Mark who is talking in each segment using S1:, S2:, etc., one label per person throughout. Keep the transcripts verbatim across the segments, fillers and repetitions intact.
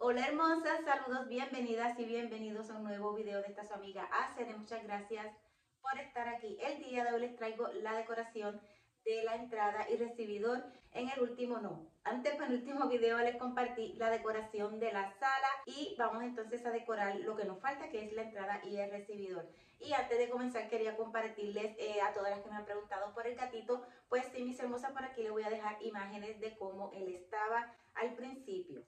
S1: Hola hermosas, saludos, bienvenidas y bienvenidos a un nuevo video de esta su amiga Acere. Muchas gracias por estar aquí. El día de hoy les traigo la decoración de la entrada y recibidor. En el último, no, antes en el último video les compartí la decoración de la sala y vamos entonces a decorar lo que nos falta, que es la entrada y el recibidor. Y antes de comenzar quería compartirles eh, a todas las que me han preguntado por el gatito, pues sí, mis hermosas, por aquí les voy a dejar imágenes de cómo él estaba al principio.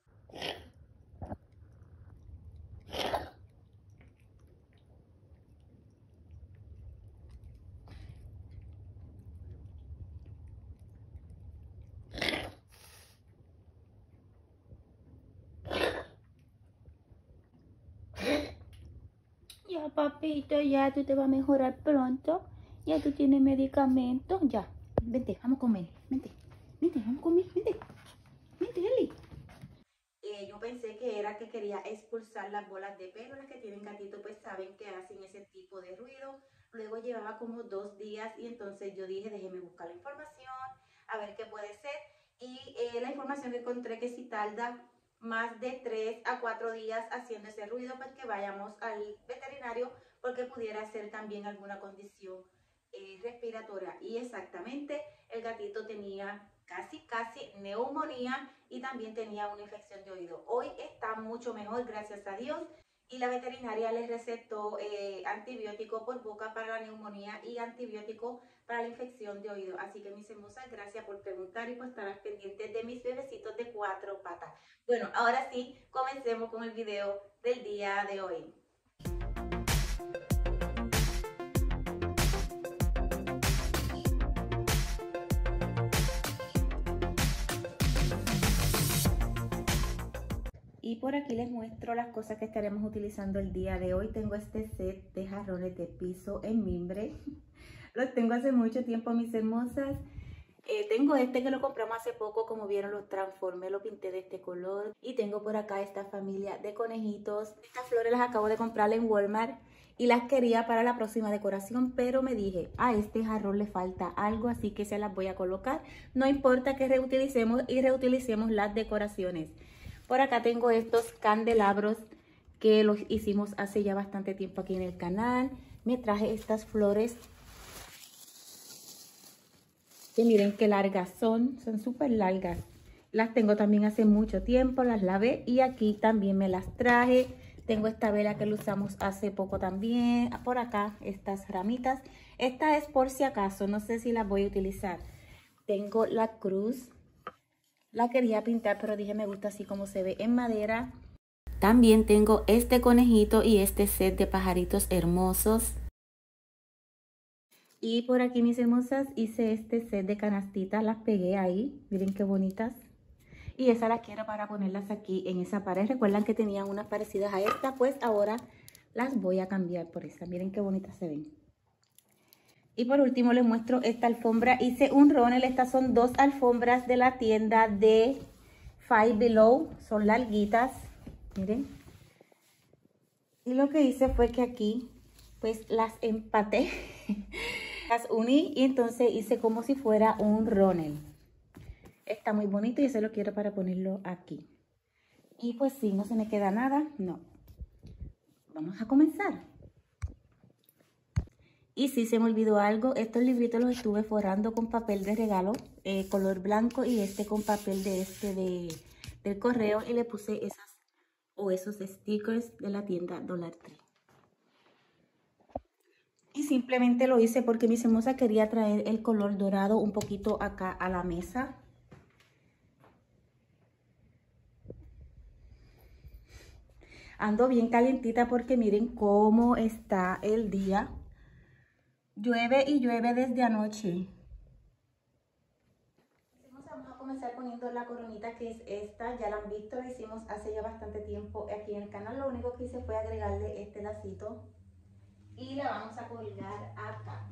S2: Ya, papito, ya tú te vas a mejorar pronto. Ya tú tienes medicamento. Ya, vente, vamos a comer. Vente, vente, vamos a comer. Vente, vente, Eli.
S1: Eh, yo pensé que era que quería expulsar las bolas de pelo. Las que tienen gatito pues saben que hacen ese tipo de ruido. Luego llevaba como dos días y entonces yo dije, déjeme buscar la información, a ver qué puede ser. Y eh, la información que encontré que si tarda más de tres a cuatro días haciendo ese ruido, pues que vayamos al veterinario porque pudiera ser también alguna condición eh, respiratoria. Y exactamente, el gatito tenía casi, casi neumonía y también tenía una infección de oído. Hoy está mucho mejor, gracias a Dios. Y la veterinaria les recetó eh, antibiótico por boca para la neumonía y antibiótico para la infección de oído. Así que mis hermosas, gracias por preguntar y por estar pendientes de mis bebecitos de cuatro patas. Bueno, ahora sí, comencemos con el video del día de hoy. Y por aquí les muestro las cosas que estaremos utilizando el día de hoy. Tengo este set de jarrones de piso en mimbre. Los tengo hace mucho tiempo, mis hermosas. Eh, tengo este que lo compramos hace poco, como vieron lo transformé, lo pinté de este color. Y tengo por acá esta familia de conejitos. Estas flores las acabo de comprar en Walmart y las quería para la próxima decoración, pero me dije, a este jarrón le falta algo, así que se las voy a colocar. No importa que reutilicemos y reutilicemos las decoraciones. Por acá tengo estos candelabros que los hicimos hace ya bastante tiempo aquí en el canal. Me traje estas flores que miren qué largas son, son súper largas. Las tengo también hace mucho tiempo, las lavé y aquí también me las traje. Tengo esta vela que lo usamos hace poco también. Por acá estas ramitas. Esta es por si acaso, no sé si las voy a utilizar. Tengo la cruz. La quería pintar, pero dije me gusta así como se ve en madera. También tengo este conejito y este set de pajaritos hermosos. Y por aquí, mis hermosas, hice este set de canastitas, las pegué ahí. Miren qué bonitas. Y esas las quiero para ponerlas aquí en esa pared. Recuerdan que tenían unas parecidas a esta, pues ahora las voy a cambiar por esta. Miren qué bonitas se ven. Y por último les muestro esta alfombra. Hice un runner. Estas son dos alfombras de la tienda de Five Below. Son larguitas. Miren. Y lo que hice fue que aquí pues las empaté. Las uní y entonces hice como si fuera un runner. Está muy bonito y se lo quiero para ponerlo aquí. Y pues si no se me queda nada, no. Vamos a comenzar. Y si se me olvidó algo, estos libritos los estuve forrando con papel de regalo, eh, color blanco, y este con papel de este de, del correo, y le puse esas o esos stickers de la tienda Dollar Tree. Y simplemente lo hice porque mi hermosa quería traer el color dorado un poquito acá a la mesa. Ando bien calientita porque miren cómo está el día. Llueve y llueve desde anoche. Vamos a comenzar poniendo la coronita, que es esta. Ya la han visto, la hicimos hace ya bastante tiempo aquí en el canal. Lo único que hice fue agregarle este lacito y la vamos a colgar acá.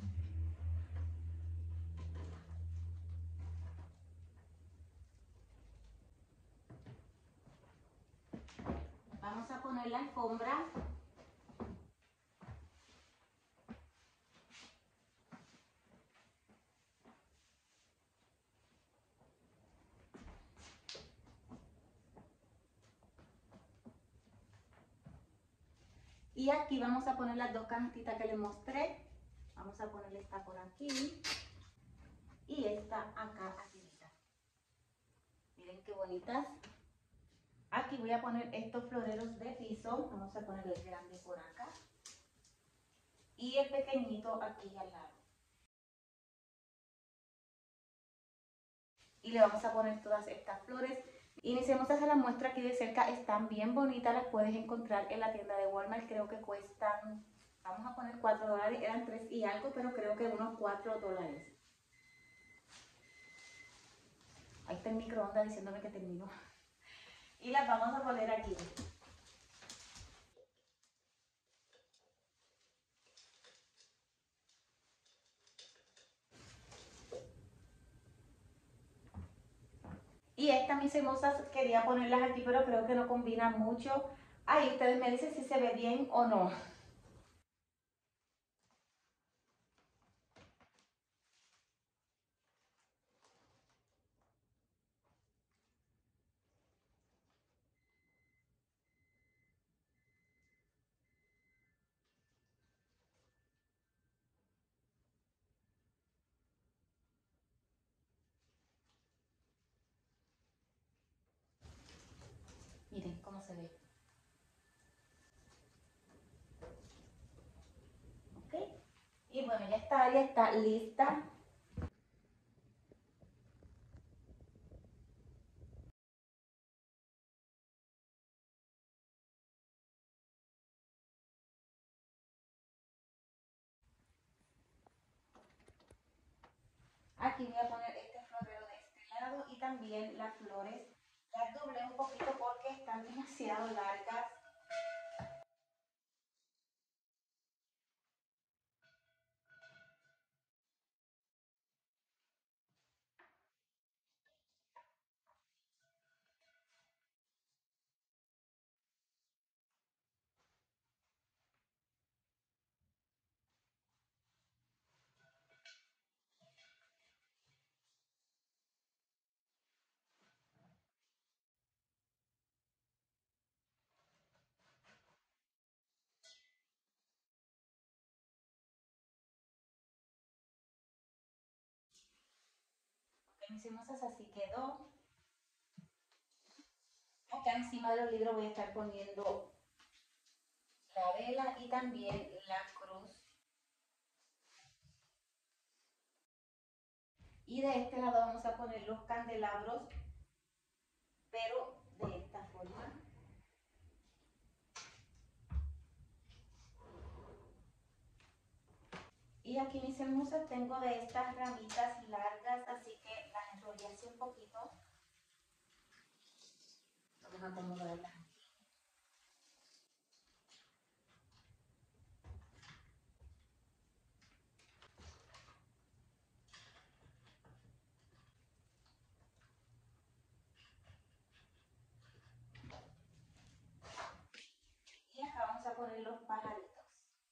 S1: Vamos a poner la alfombra. Y aquí vamos a poner las dos canastitas que les mostré. Vamos a ponerle esta por aquí y esta acá arriba. Miren qué bonitas. Aquí voy a poner estos floreros de piso. Vamos a poner el grande por acá y el pequeñito aquí al lado. Y le vamos a poner todas estas flores. Iniciemos a hacer la muestra aquí de cerca. Están bien bonitas, las puedes encontrar en la tienda de Walmart. Creo que cuestan, vamos a poner cuatro dólares, eran tres y algo, pero creo que unos cuatro dólares. Ahí está el microondas diciéndome que termino. Y las vamos a poner aquí. Y estas, mis hermosas, quería ponerlas aquí, pero creo que no combinan mucho. Ahí ustedes me dicen si se ve bien o no. Miren cómo se ve. ¿Ok? Y bueno, ya esta área está lista. Aquí voy a poner este florero de este lado y también las flores. Las doblé un poquito porque están demasiado largas. Ok, mis hermosas, así quedó. Acá encima de los libros voy a estar poniendo la vela y también la cruz. Y de este lado vamos a poner los candelabros, pero de esta forma. Y aquí, mis hermosas, tengo de estas ramitas largas, así que las enrollé así un poquito. Vamos a acomodarlas. Y acá vamos a poner los pajaritos.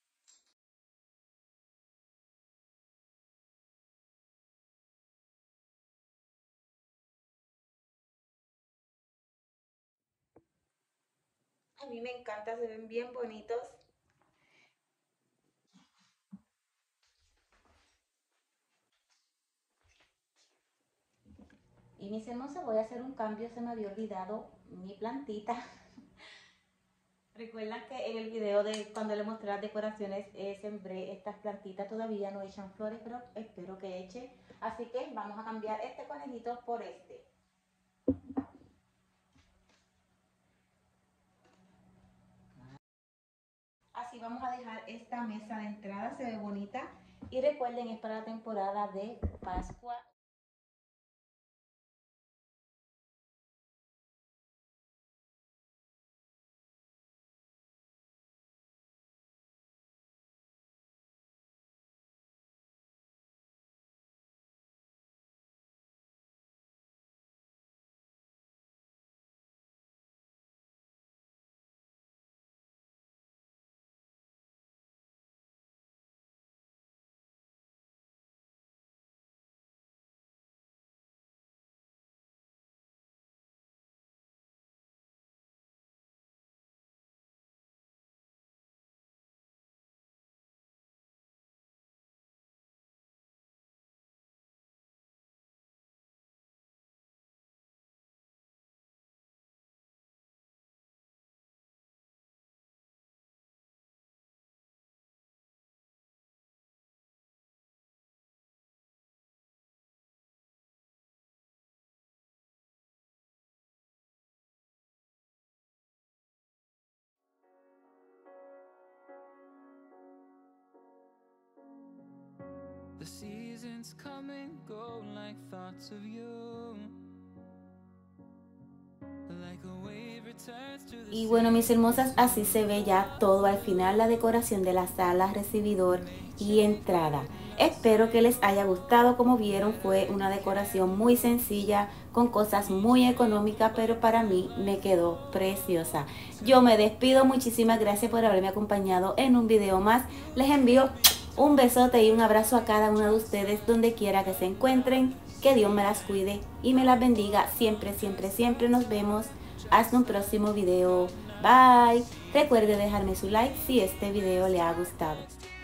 S1: A mí me encanta, se ven bien bonitos. Y mis hermosas, voy a hacer un cambio, se me había olvidado mi plantita. Recuerdan que en el video de cuando les mostré las decoraciones eh, sembré estas plantitas, todavía no echan flores, pero espero que eche. Así que vamos a cambiar este conejito por este. Así vamos a dejar esta mesa de entrada, se ve bonita. Y recuerden, es para la temporada de Pascua.
S3: Moments come and go like thoughts of you. Like a wave returns to the
S2: Y bueno, mis hermosas, así se ve ya todo al final, la decoración de la sala, recibidor y entrada. Espero que les haya gustado. Como vieron, fue una decoración muy sencilla, con cosas muy económicas, pero para mí me quedó preciosa. Yo me despido, muchísimas gracias por haberme acompañado en un video más. Les envío un besote y un abrazo a cada uno de ustedes, donde quiera que se encuentren. Que Dios me las cuide y me las bendiga siempre, siempre, siempre. Nos vemos hasta un próximo video. Bye. Recuerde dejarme su like si este video le ha gustado.